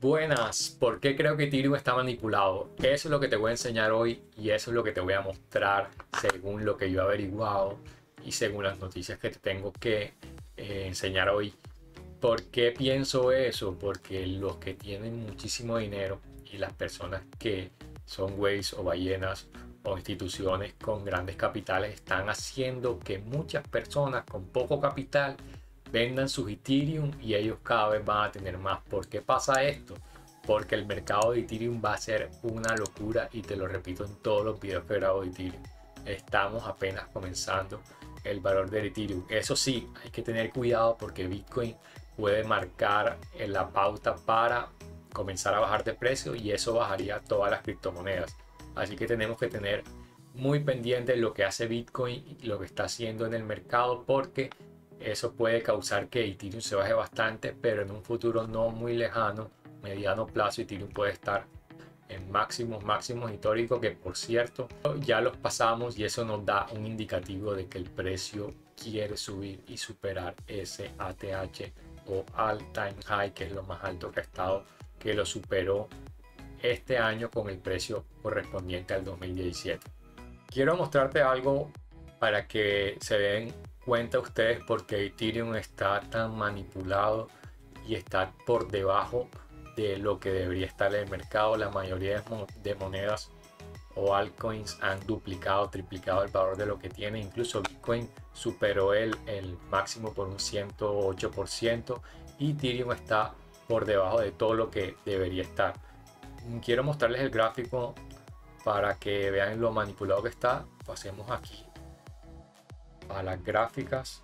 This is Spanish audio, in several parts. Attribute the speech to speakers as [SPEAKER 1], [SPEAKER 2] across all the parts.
[SPEAKER 1] Buenas, ¿por qué creo que Ethereum está manipulado? Eso es lo que te voy a enseñar hoy y eso es lo que te voy a mostrar según lo que yo he averiguado y según las noticias que te tengo que enseñar hoy. ¿Por qué pienso eso? Porque los que tienen muchísimo dinero y las personas que son whales o ballenas o instituciones con grandes capitales están haciendo que muchas personas con poco capital vendan sus Ethereum y ellos cada vez van a tener más. ¿Por qué pasa esto? Porque el mercado de Ethereum va a ser una locura y te lo repito en todos los videos que grabo de Ethereum. Estamos apenas comenzando el valor del Ethereum. Eso sí, hay que tener cuidado porque Bitcoin puede marcar la pauta para comenzar a bajar de precio y eso bajaría todas las criptomonedas. Así que tenemos que tener muy pendiente lo que hace Bitcoin y lo que está haciendo en el mercado porque eso puede causar que Ethereum se baje bastante, pero en un futuro no muy lejano, mediano plazo, Ethereum puede estar en máximos históricos que por cierto ya los pasamos y eso nos da un indicativo de que el precio quiere subir y superar ese ATH o All Time High, que es lo más alto que ha estado, que lo superó este año con el precio correspondiente al 2017. Quiero mostrarte algo para que se den cuenta ustedes por qué Ethereum está tan manipulado y está por debajo de lo que debería estar en el mercado. La mayoría de monedas o altcoins han duplicado, triplicado el valor de lo que tiene. Incluso Bitcoin superó el máximo por un 108% y Ethereum está por debajo de todo lo que debería estar. Quiero mostrarles el gráfico para que vean lo manipulado que está. Pasemos aquí a las gráficas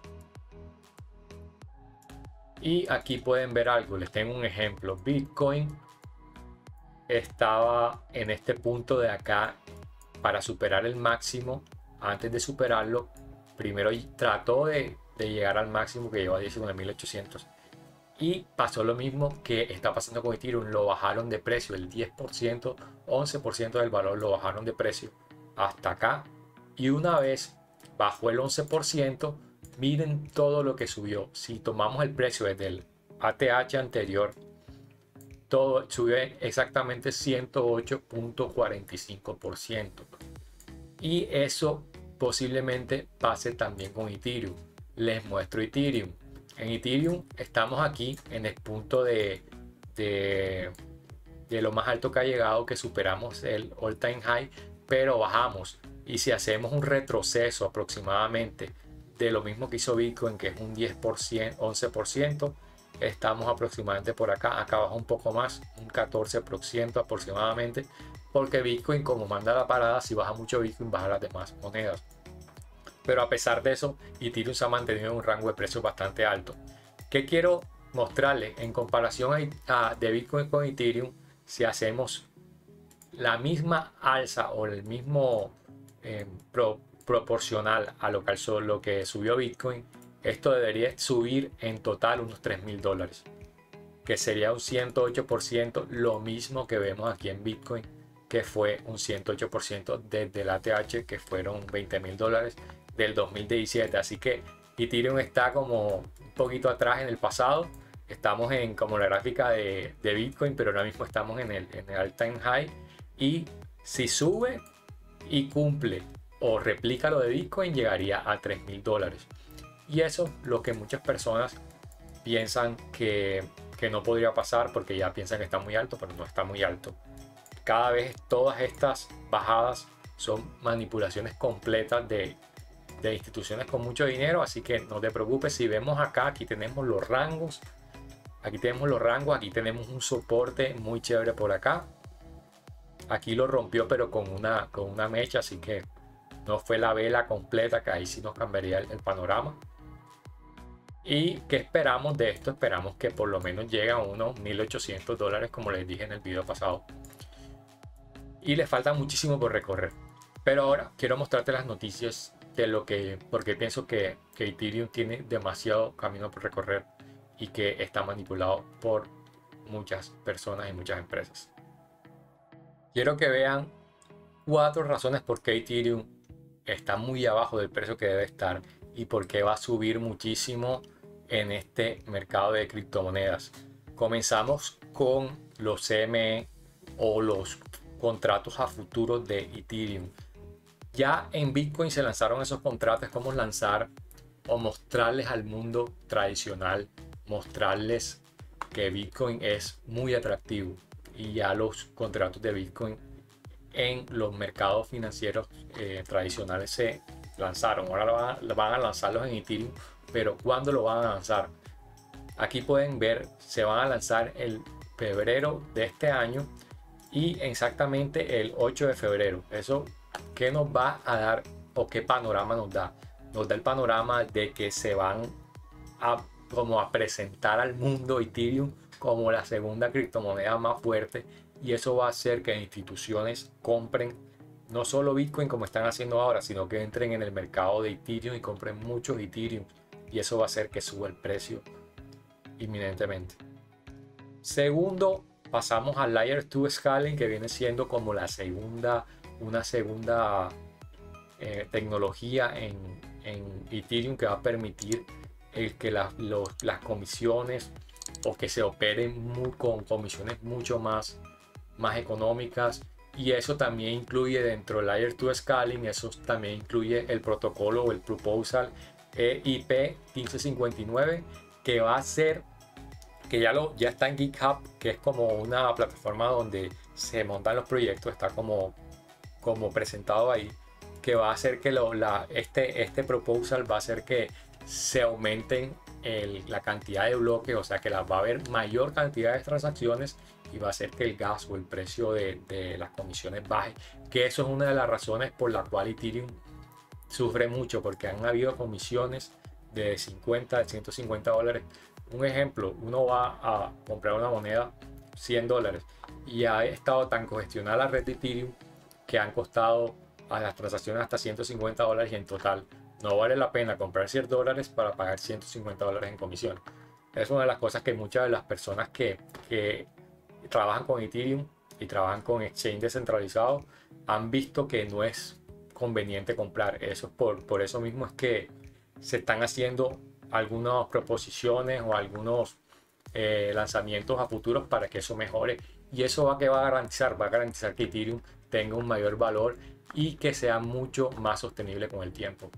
[SPEAKER 1] y aquí pueden ver algo. Les tengo un ejemplo. Bitcoin estaba en este punto de acá para superar el máximo. Antes de superarlo, primero trató de llegar al máximo que llegó a 19.800 y pasó lo mismo que está pasando con Ethereum. Lo bajaron de precio, el 10%, 11% del valor lo bajaron de precio hasta acá, y una vez bajó el 11%, miren todo lo que subió. Si tomamos el precio desde el ATH anterior, todo subió exactamente 108.45%, y eso posiblemente pase también con Ethereum. Les muestro Ethereum. En Ethereum estamos aquí en el punto de lo más alto que ha llegado, que superamos el all time high, pero bajamos. Y si hacemos un retroceso aproximadamente de lo mismo que hizo Bitcoin, que es un 10%, 11%, estamos aproximadamente por acá. Acá baja un poco más, un 14% aproximadamente, porque Bitcoin, como manda la parada, si baja mucho Bitcoin, baja las demás monedas. Pero a pesar de eso, Ethereum se ha mantenido en un rango de precios bastante alto. ¿Qué quiero mostrarles? En comparación de Bitcoin con Ethereum, si hacemos la misma alza o el mismo proporcional a lo que subió Bitcoin, esto debería subir en total unos $3.000, que sería un 108%, lo mismo que vemos aquí en Bitcoin, que fue un 108% desde el ATH, que fueron $20.000 del 2017. Así que Ethereum está como un poquito atrás en el pasado. Estamos en como la gráfica de Bitcoin, pero ahora mismo estamos en el all time high, y si sube y cumple o replica lo de Bitcoin, llegaría a $3.000. Y eso es lo que muchas personas piensan que no podría pasar, porque ya piensan que está muy alto, pero no está muy alto. Cada vez todas estas bajadas son manipulaciones completas de instituciones con mucho dinero, así que no te preocupes. Si vemos acá, aquí tenemos los rangos, aquí tenemos un soporte muy chévere por acá. Aquí lo rompió, pero con una mecha, así que no fue la vela completa, que ahí sí nos cambiaría el panorama. ¿Y qué esperamos de esto? Esperamos que por lo menos llegue a unos $1.800, como les dije en el video pasado. Y le falta muchísimo por recorrer. Pero ahora quiero mostrarte las noticias de porque pienso que Ethereum tiene demasiado camino por recorrer y que está manipulado por muchas personas y muchas empresas. Quiero que vean 4 razones por qué Ethereum está muy abajo del precio que debe estar y por qué va a subir muchísimo en este mercado de criptomonedas. Comenzamos con los CME o los contratos a futuro de Ethereum. Ya en Bitcoin se lanzaron esos contratos, es como lanzar o mostrarles al mundo tradicional, mostrarles que Bitcoin es muy atractivo, y ya los contratos de Bitcoin en los mercados financieros tradicionales se lanzaron. Ahora van a lanzarlos en Ethereum, pero ¿cuándo lo van a lanzar? Aquí pueden ver, se van a lanzar el febrero de este año y exactamente el 8 de febrero. Eso, ¿qué nos va a dar o qué panorama nos da? Nos da el panorama de que se van a presentar al mundo Ethereum como la segunda criptomoneda más fuerte, y eso va a hacer que instituciones compren no solo Bitcoin como están haciendo ahora, sino que entren en el mercado de Ethereum y compren muchos Ethereum, y eso va a hacer que suba el precio inminentemente. Segundo, pasamos al Layer 2 Scaling, que viene siendo como una segunda tecnología en Ethereum, que va a permitir que las comisiones, o que se operen con comisiones mucho más económicas. Y eso también incluye, dentro del Layer 2 Scaling, eso también incluye el protocolo o el proposal EIP 1559, que va a ser, que ya está en GitHub, que es como una plataforma donde se montan los proyectos, está como presentado ahí, que va a hacer que este proposal va a hacer que se aumenten la cantidad de bloques, o sea que va a haber mayor cantidad de transacciones, y va a hacer que el gas o el precio de las comisiones baje, que eso es una de las razones por la cual Ethereum sufre mucho, porque han habido comisiones de 50, de 150 dólares. Un ejemplo, uno va a comprar una moneda $100 y ha estado tan congestionada la red de Ethereum que han costado a las transacciones hasta 150 dólares, y en total no vale la pena comprar $100 para pagar 150 dólares en comisión. Es una de las cosas que muchas de las personas que trabajan con Ethereum y trabajan con exchange descentralizado han visto que no es conveniente comprar. Eso es por eso mismo es que se están haciendo algunas proposiciones o algunos lanzamientos a futuros para que eso mejore, y eso va a garantizar que Ethereum tenga un mayor valor y que sea mucho más sostenible con el tiempo.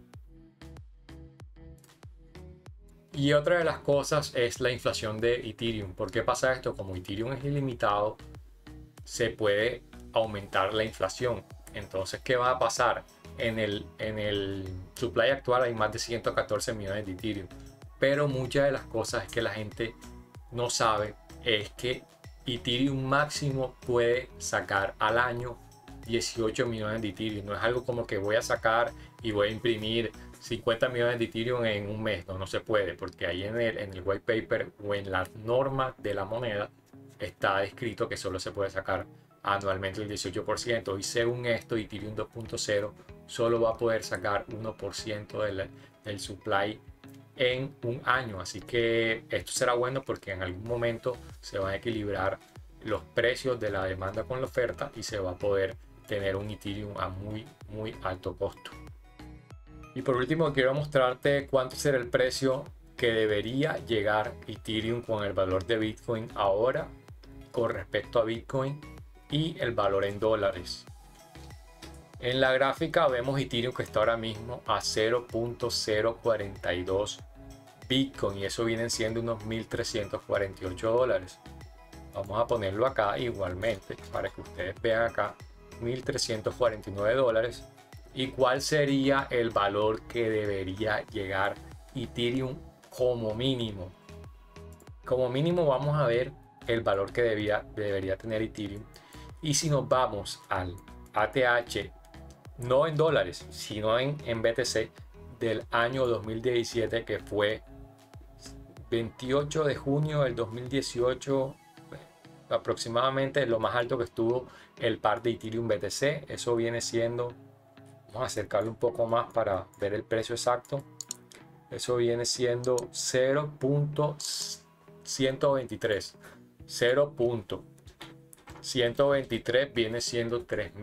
[SPEAKER 1] Y otra de las cosas es la inflación de Ethereum. ¿Por qué pasa esto? Como Ethereum es ilimitado, se puede aumentar la inflación. Entonces, ¿qué va a pasar? En el supply actual hay más de 114 millones de Ethereum, pero muchas de las cosas que la gente no sabe es que Ethereum máximo puede sacar al año 18 millones de Ethereum. No es algo como que voy a sacar y voy a imprimir 50 millones de Ethereum en un mes. No se puede, porque ahí en el white paper o en las normas de la moneda está escrito que solo se puede sacar anualmente el 18%, y según esto Ethereum 2.0 solo va a poder sacar 1% del supply en un año. Así que esto será bueno, porque en algún momento se van a equilibrar los precios de la demanda con la oferta y se va a poder tener un Ethereum a muy alto costo. Y por último, quiero mostrarte cuánto será el precio que debería llegar Ethereum con el valor de Bitcoin ahora con respecto a Bitcoin, y el valor en dólares. En la gráfica vemos Ethereum que está ahora mismo a 0.042 Bitcoin, y eso vienen siendo unos 1.348 dólares. Vamos a ponerlo acá igualmente para que ustedes vean acá, 1.349 dólares. ¿Y cuál sería el valor que debería llegar Ethereum como mínimo? Como mínimo vamos a ver el valor que debería tener Ethereum. Y si nos vamos al ATH, no en dólares, sino en BTC del año 2017, que fue 28 de junio del 2018, aproximadamente lo más alto que estuvo el par de Ethereum BTC. Eso viene siendo, vamos a acercarlo un poco más para ver el precio exacto. Eso viene siendo 0.123. 0.123 viene siendo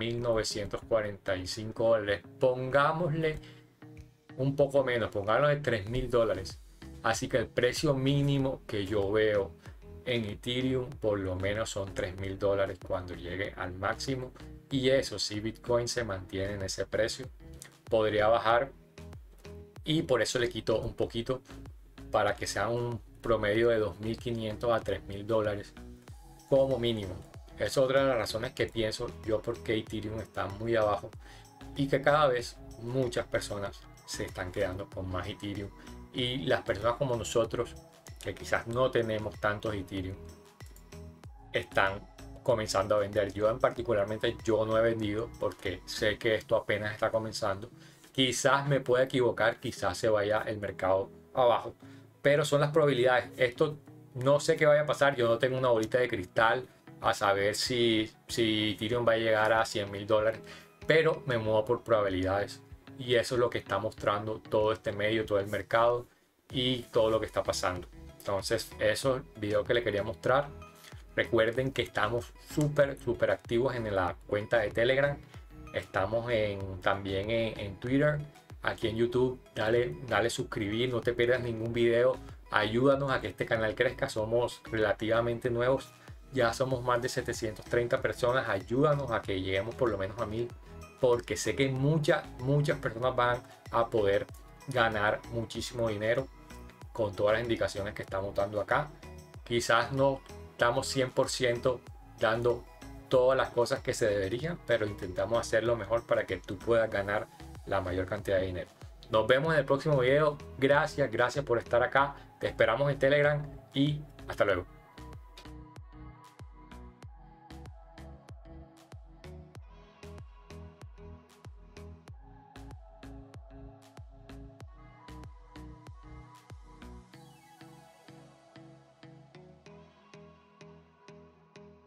[SPEAKER 1] 3.945 dólares. Pongámosle un poco menos, pongámosle 3.000 dólares. Así que el precio mínimo que yo veo En Ethereum por lo menos son $3.000 cuando llegue al máximo. Y eso, si Bitcoin se mantiene en ese precio, podría bajar. Y por eso le quito un poquito para que sea un promedio de $2.500 a $3.000 como mínimo. Es otra de las razones que pienso yo porque Ethereum está muy abajo y que cada vez muchas personas se están quedando con más Ethereum, y las personas como nosotros que quizás no tenemos tantos Ethereum están comenzando a vender. Yo en particularmente yo no he vendido porque sé que esto apenas está comenzando. Quizás me pueda equivocar, quizás se vaya el mercado abajo, pero son las probabilidades. Esto no sé qué vaya a pasar, yo no tengo una bolita de cristal a saber si Ethereum va a llegar a $100.000, pero me muevo por probabilidades y eso es lo que está mostrando todo este medio, todo el mercado y todo lo que está pasando. Entonces eso es el video que le quería mostrar. Recuerden que estamos súper activos en la cuenta de Telegram. Estamos también en Twitter, aquí en YouTube. Dale suscribir, no te pierdas ningún video. Ayúdanos a que este canal crezca. Somos relativamente nuevos. Ya somos más de 730 personas. Ayúdanos a que lleguemos por lo menos a 1000. Porque sé que muchas personas van a poder ganar muchísimo dinero con todas las indicaciones que estamos dando acá. Quizás no estamos 100% dando todas las cosas que se deberían, pero intentamos hacerlo mejor para que tú puedas ganar la mayor cantidad de dinero. Nos vemos en el próximo video. Gracias por estar acá. Te esperamos en Telegram y hasta luego.